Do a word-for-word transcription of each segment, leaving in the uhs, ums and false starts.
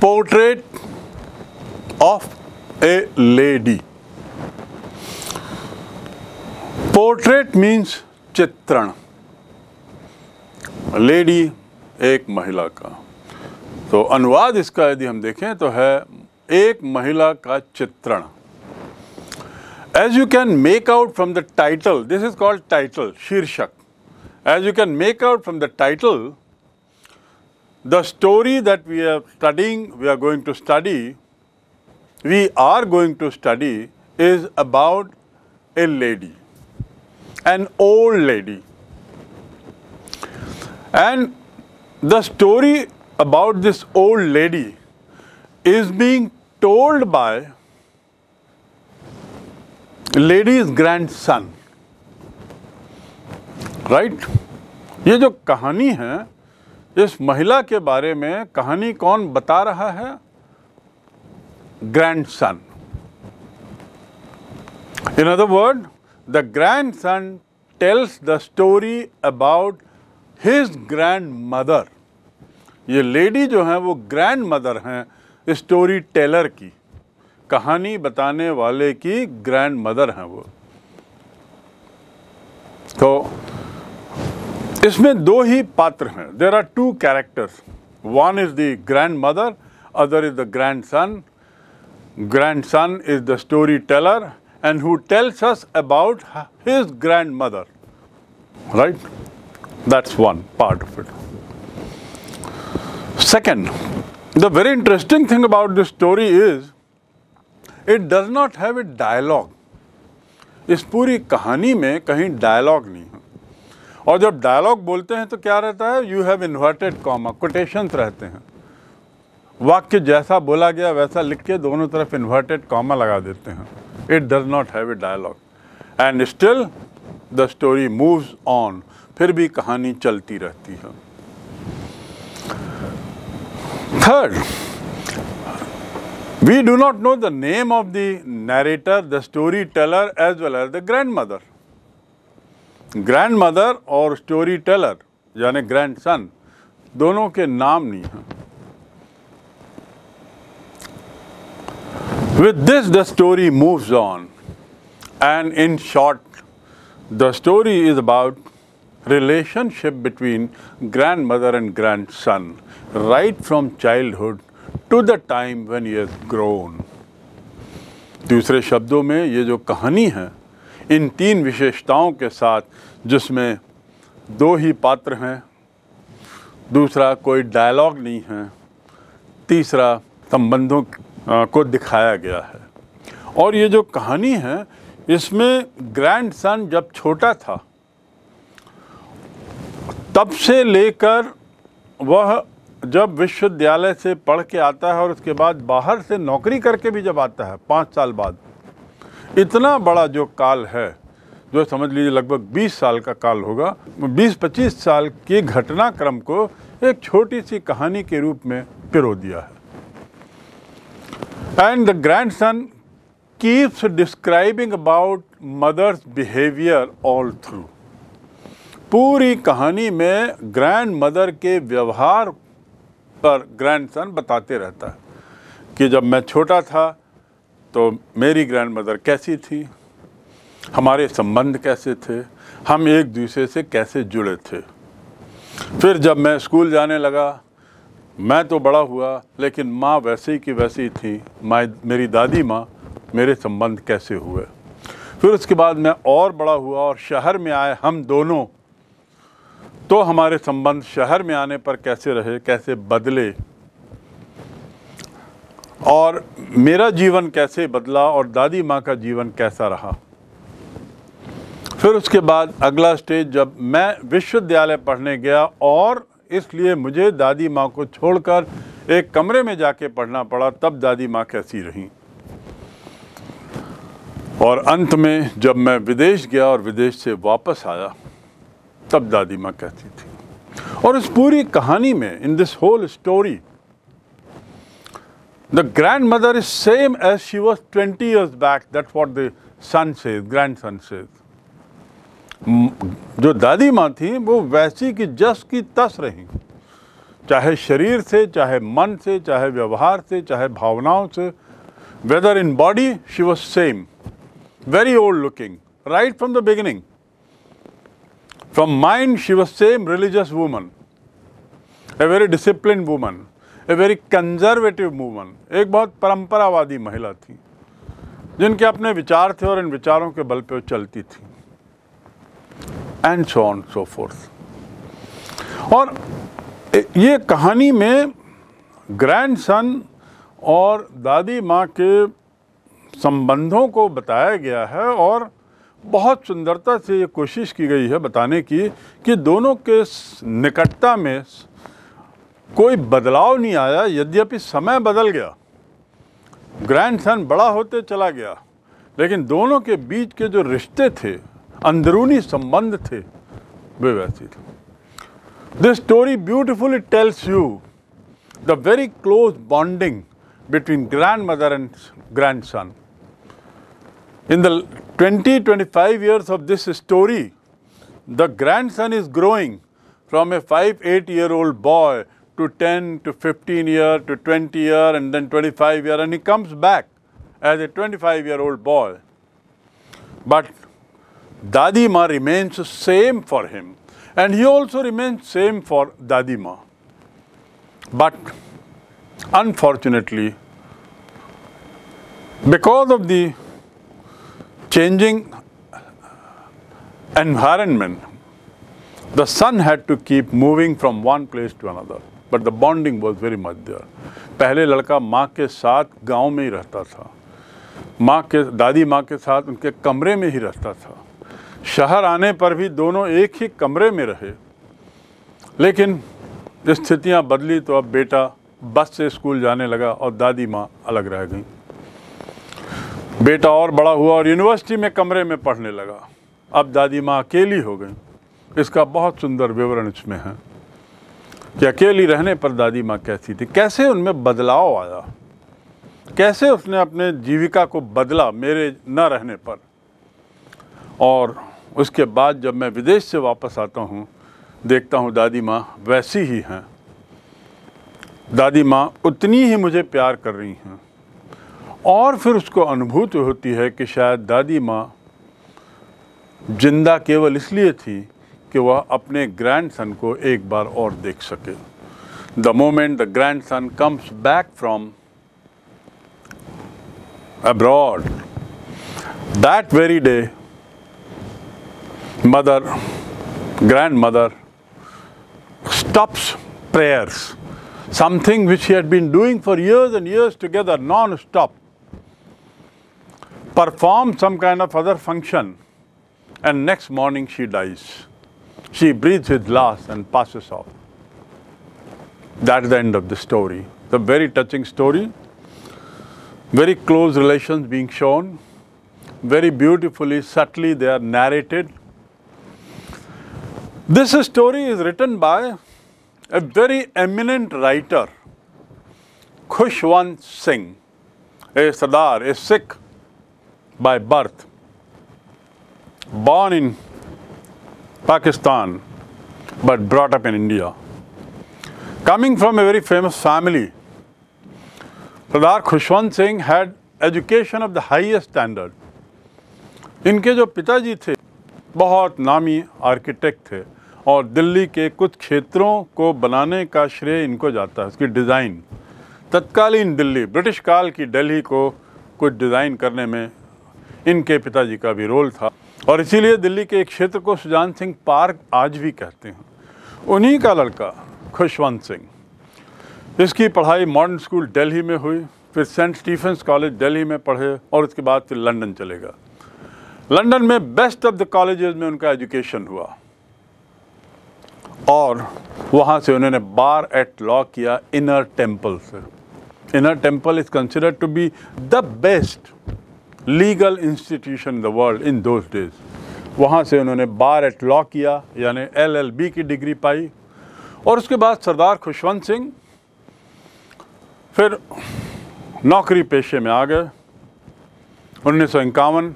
Portrait of a lady. Portrait means चित्रण, lady एक महिला का। तो अनुवाद इसका यदि हम देखें तो है एक महिला का चित्रण। As you can make out from the title, this is called title, शीर्षक. As you can make out from the title, the story that we are studying, we are going to study, we are going to study is about a lady, an old lady. And the story about this old lady is being told by lady's grandson, right? ये जो कहानी है, इस महिला के बारे में कहानी कौन बता रहा है? Grandson. In other words, the grandson tells the story about his grandmother. ये लेडी जो है वो ग्रैंडमदर हैं स्टोरी टेलर की, कहानी बताने वाले की ग्रैंडमदर हैं वो। तो इसमें दो ही पात्र हैं। There are two characters, one is the grandmother, other is the grandson. Grandson is the story teller and who tells us about his grandmother, right? That's one part of it. Second, the very interesting thing about this story is it does not have a dialogue. इस पूरी कहानी में कहीं dialogue नहीं है। और जब dialogue बोलते हैं तो क्या रहता है? You have inverted comma, quotations रहते हैं। वाक्य जैसा बोला गया वैसा लिख के दोनों तरफ inverted comma लगा देते हैं। It does not have a dialogue, and still the story moves on. फिर भी कहानी चलती रहती है। Third, we do not know the name of the narrator, the storyteller, as well as the grandmother. Grandmother और storyteller यानी grandson दोनों के नाम नहीं हैं। With this, the story moves on, and in short, the story is about relationship between grandmother and grandson, right from childhood to the time when he has grown. दूसरे शब्दों में ये जो कहानी है, इन तीन विशेषताओं के साथ, जिसमें दो ही पात्र हैं, दूसरा कोई डायलॉग नहीं है, तीसरा संबंधों को दिखाया गया है। और ये जो कहानी है इसमें ग्रैंडसन जब छोटा था तब से लेकर वह जब विश्वविद्यालय से पढ़ के आता है और उसके बाद बाहर से नौकरी करके भी जब आता है पाँच साल बाद, इतना बड़ा जो काल है, जो समझ लीजिए लगभग बीस साल का काल होगा, बीस पच्चीस साल के घटनाक्रम को एक छोटी सी कहानी के रूप में पिरो दिया है। And the grandson keeps describing about mother's behavior all through. पूरी कहानी में ग्रैंड मदर के व्यवहार पर ग्रैंडसन बताते रहता है कि जब मैं छोटा था तो मेरी ग्रैंड मदर कैसी थी, हमारे संबंध कैसे थे, हम एक दूसरे से कैसे जुड़े थे। फिर जब मैं स्कूल जाने लगा, मैं तो बड़ा हुआ लेकिन माँ वैसे ही की वैसी थी, माँ मेरी दादी माँ, मेरे संबंध कैसे हुए। फिर उसके बाद मैं और बड़ा हुआ और शहर में आए हम दोनों, तो हमारे संबंध शहर में आने पर कैसे रहे, कैसे बदले, और मेरा जीवन कैसे बदला और दादी माँ का जीवन कैसा रहा। फिर उसके बाद अगला स्टेज जब मैं विश्वविद्यालय पढ़ने गया और इसलिए मुझे दादी माँ को छोड़कर एक कमरे में जाके पढ़ना पड़ा, तब दादी माँ कैसी रहीं। और अंत में जब मैं विदेश गया और विदेश से वापस आया तब दादी माँ कैसी थी। और इस पूरी कहानी में, in this whole story, the grandmother is same age she was twenty years back, that's what the son says, grandson says. जो दादी माँ थी वो वैसी की जस की तस रही। चाहे शरीर से, चाहे मन से, चाहे व्यवहार से, चाहे भावनाओं से, whether in body she was same, very old looking, right from the beginning. From mind she was same religious woman, a very disciplined woman, a very conservative woman, एक बहुत परंपरावादी महिला थी जिनके अपने विचार थे और इन विचारों के बल पे वो चलती थी, and so on so forth. और ये कहानी में ग्रैंडसन और दादी माँ के संबंधों को बताया गया है और बहुत सुंदरता से ये कोशिश की गई है बताने की कि दोनों के निकटता में कोई बदलाव नहीं आया, यद्यपि समय बदल गया, ग्रैंडसन बड़ा होते चला गया, लेकिन दोनों के बीच के जो रिश्ते थे, अंदरूनी संबंध थे, वे वैसे थे. This story beautifully tells you the very close bonding between grandmother and grandson. In the twenty to twenty-five years of this story, the grandson is growing from a five, eight year old boy to ten to fifteen year to twenty year and then twenty-five year, and he comes back as a twenty-five year old boy. But Dadi Ma remains same for him, and he also remains same for Dadi Ma. But unfortunately, because of the changing environment, the son had to keep moving from one place to another, but the bonding was very much there. पहले लड़का माँ के साथ गांव में ही रहता था, माँ के दादी माँ के साथ उनके कमरे में ही रहता था. शहर आने पर भी दोनों एक ही कमरे में रहे, लेकिन स्थितियाँ बदली तो अब बेटा बस से स्कूल जाने लगा और दादी माँ अलग रह गई. बेटा और बड़ा हुआ और यूनिवर्सिटी में कमरे में पढ़ने लगा. अब दादी माँ अकेली हो गई. इसका बहुत सुंदर विवरण इसमें है कि अकेली रहने पर दादी माँ कैसी थी, कैसे उनमें बदलाव आया, कैसे उसने अपने जीविका को बदला मेरे न रहने पर. और उसके बाद जब मैं विदेश से वापस आता हूँ, देखता हूँ दादी माँ वैसी ही हैं. दादी माँ उतनी ही मुझे प्यार कर रही हैं. और फिर उसको अनुभूति होती है कि शायद दादी माँ जिंदा केवल इसलिए थी कि वह अपने ग्रैंडसन को एक बार और देख सके. The moment the grandson comes back from abroad, that very day mother, grandmother stops prayers, something which she had been doing for years and years together, non-stop, perform some kind of other function, and next morning she dies. She breathes his last and passes off. That's the end of the story. The very touching story, very close relations being shown, very beautifully, subtly they are narrated. This story is written by a very eminent writer, Khushwant Singh, a Sardar, a Sikh by birth, born in Pakistan but brought up in India. Coming from a very famous family, Sardar Khushwant Singh had education of the highest standard. इनके जो पिताजी थे बहुत नामी architect थे और दिल्ली के कुछ क्षेत्रों को बनाने का श्रेय इनको जाता है. उसकी डिज़ाइन, तत्कालीन दिल्ली, ब्रिटिश काल की दिल्ली को कुछ डिज़ाइन करने में इनके पिताजी का भी रोल था. और इसीलिए दिल्ली के एक क्षेत्र को सुजान सिंह पार्क आज भी कहते हैं. उन्हीं का लड़का खुशवंत सिंह. इसकी पढ़ाई मॉडर्न स्कूल दिल्ली में हुई, फिर सेंट स्टीफेंस कॉलेज दिल्ली में पढ़े और उसके बाद फिर लंदन चलेगा. लंदन में बेस्ट ऑफ द कॉलेजेस में उनका एजुकेशन हुआ और वहाँ से उन्होंने बार एट लॉ किया इनर टेम्पल से. Inner Temple is considered to be the best legal institution in the world in those days. वहाँ से उन्होंने बार एट लॉ किया, यानी एल एल बी की डिग्री पाई. और उसके बाद सरदार खुशवंत सिंह फिर नौकरी पेशे में आ गए. उन्नीस सौ इक्यावन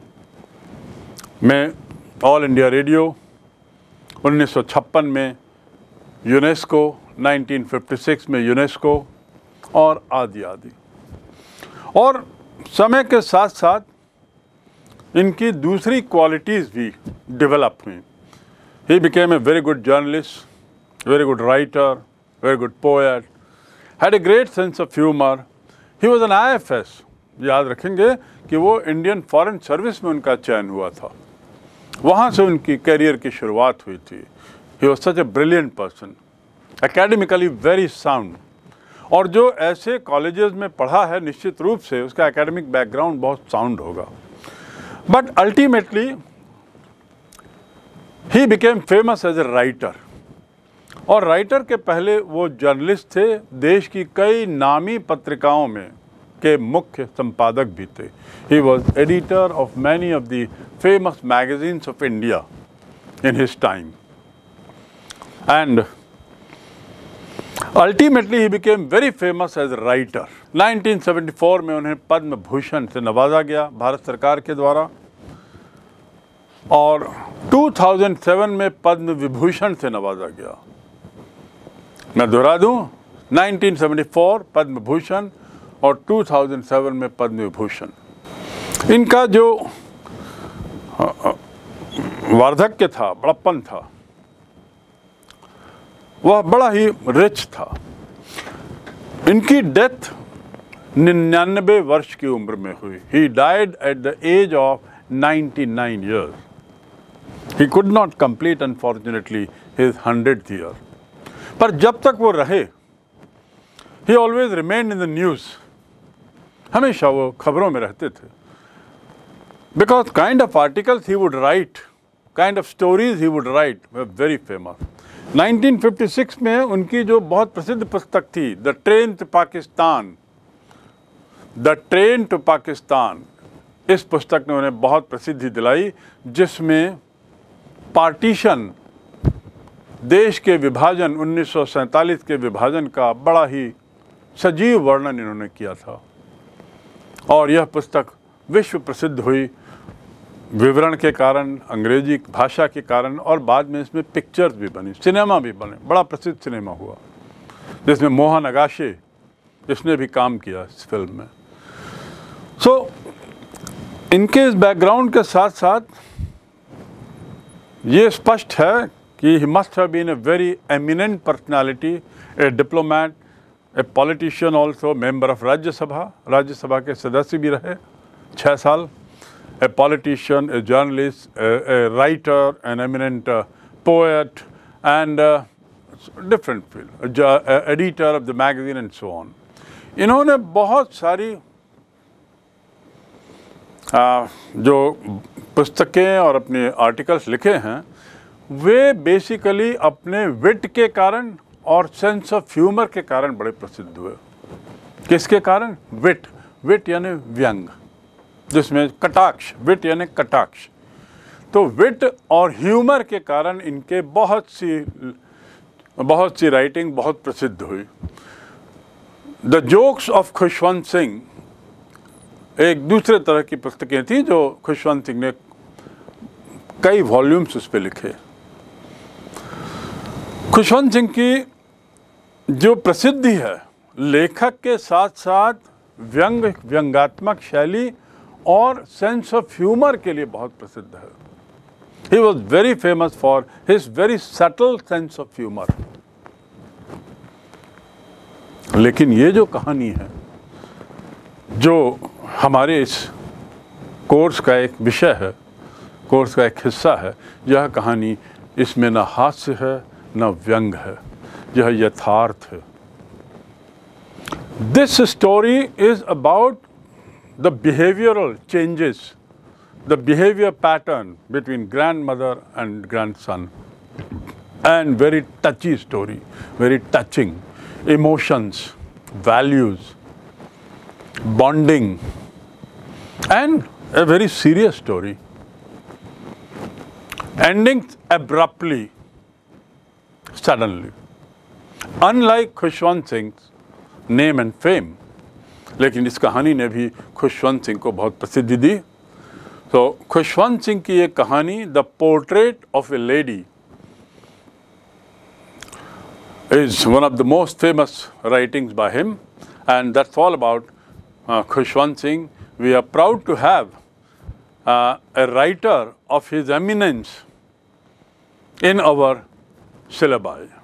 में ऑल इंडिया रेडियो, उन्नीस सौ छप्पन में यूनेस्को नाइनटीन फिफ्टी सिक्स में यूनेस्को और आदि आदि। और समय के साथ साथ इनकी दूसरी क्वालिटीज़ भी डेवलप हुई। He became a very good journalist, very good writer, very good poet, had a great sense of humor. He was an I F S. याद रखेंगे कि वो इंडियन फॉरेन सर्विस में उनका चयन हुआ था, वहाँ से उनकी करियर की शुरुआत हुई थी। He was such a brilliant person, academically very sound, और जो ऐसे कॉलेजेस में पढ़ा है निश्चित रूप से उसका एकेडमिक बैकग्राउंड बहुत साउंड होगा। But ultimately he became famous as a writer, और राइटर के पहले वो जर्नलिस्ट थे, देश की कई नामी पत्रिकाओं में के मुख्य संपादक भी थे। He was editor of many of the famous magazines of India in his time, and ultimately he became very famous as a writer. Nineteen seventy four में उन्हें पद्म भूषण से नवाजा गया भारत सरकार के द्वारा, और टू थाउजेंड सेवन में पद्म विभूषण से नवाजा गया। मैं दोहरा दूं, nineteen seventy four Padma Bhushan और टू थाउजेंड सेवन में पद्म विभूषण। इनका जो वार्धक्य था, बड़प्पन था, वह बड़ा ही रिच था। इनकी डेथ निन्यानवे वर्ष की उम्र में हुई। He died at the age of ninety nine years. He could not complete unfortunately his hundred year, पर जब तक वो रहे he always remained in the news, हमेशा वो खबरों में रहते थे। Because kind of articles he would write, kind of stories he would write were very famous. Nineteen fifty six में उनकी जो बहुत प्रसिद्ध पुस्तक थी, the train to Pakistan, the train to Pakistan, इस पुस्तक ने उन्हें बहुत प्रसिद्धि दिलाई, जिसमें पार्टीशन, देश के विभाजन, उन्नीस सौ सैंतालीस के विभाजन का बड़ा ही सजीव वर्णन इन्होंने किया था। और यह पुस्तक विश्व प्रसिद्ध हुई विवरण के कारण, अंग्रेजी भाषा के कारण, और बाद में इसमें पिक्चर्स भी बनी, सिनेमा भी बने, बड़ा प्रसिद्ध सिनेमा हुआ जिसमें मोहन अगाशे, इसने भी काम किया इस फिल्म में। सो so, इनके इस बैकग्राउंड के साथ साथ ये स्पष्ट है कि he must have been a very eminent personality, a diplomat, a politician also, member of राज्य सभा, राज्य सभा के सदस्य भी रहे छः साल, a politician, a journalist, a, a writer, an eminent uh, poet, and uh, different field, a, a editor of the magazine and so on. इन्होंने बहुत सारी आ, जो पुस्तकें और अपने आर्टिकल्स लिखे हैं, वे बेसिकली अपने विट के कारण और सेंस ऑफ ह्यूमर के कारण बड़े प्रसिद्ध हुए। किसके कारण? विट, विट यानी व्यंग, जिसमें कटाक्ष, विट यानी कटाक्ष। तो विट और ह्यूमर के कारण इनके बहुत सी बहुत सी राइटिंग बहुत प्रसिद्ध हुई। The jokes of Khushwant Singh एक दूसरे तरह की पुस्तकें थी जो खुशवंत सिंह ने कई वॉल्यूम्स उस पर लिखे। खुशवंत सिंह की जो प्रसिद्धि है, लेखक के साथ साथ व्यंग, व्यंगात्मक शैली और सेंस ऑफ ह्यूमर के लिए बहुत प्रसिद्ध है। He was very famous for his very subtle sense of humour. लेकिन ये जो कहानी है, जो हमारे इस कोर्स का एक विषय है, कोर्स का एक हिस्सा है, यह कहानी, इसमें न हास्य है न व्यंग है, यह यथार्थ है। This story is about the behavioural changes, the behaviour pattern between grandmother and grandson, and very touchy story, very touching, emotions, values, bonding, and a very serious story, ending abruptly, suddenly. Unlike Khushwant Singh's name and fame, लेकिन इस कहानी ने भी खुशवंत सिंह को बहुत प्रसिद्धि दी। तो खुशवंत सिंह की एक कहानी, the portrait of a lady, is one of the most famous writings by him, and that's all about uh, Khushwant Singh. We are proud to have uh, a writer of his eminence in our syllabi.